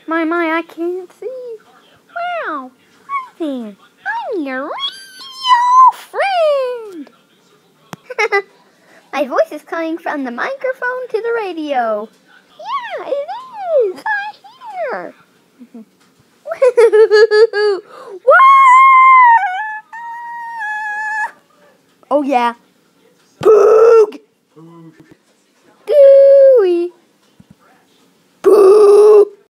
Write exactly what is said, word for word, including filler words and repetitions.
My, my, I can't see. Wow. Hi there. I'm your radio friend. My voice is coming from the microphone to the radio. Yeah, it is. Hi here. Oh, yeah. Boog. Gooey.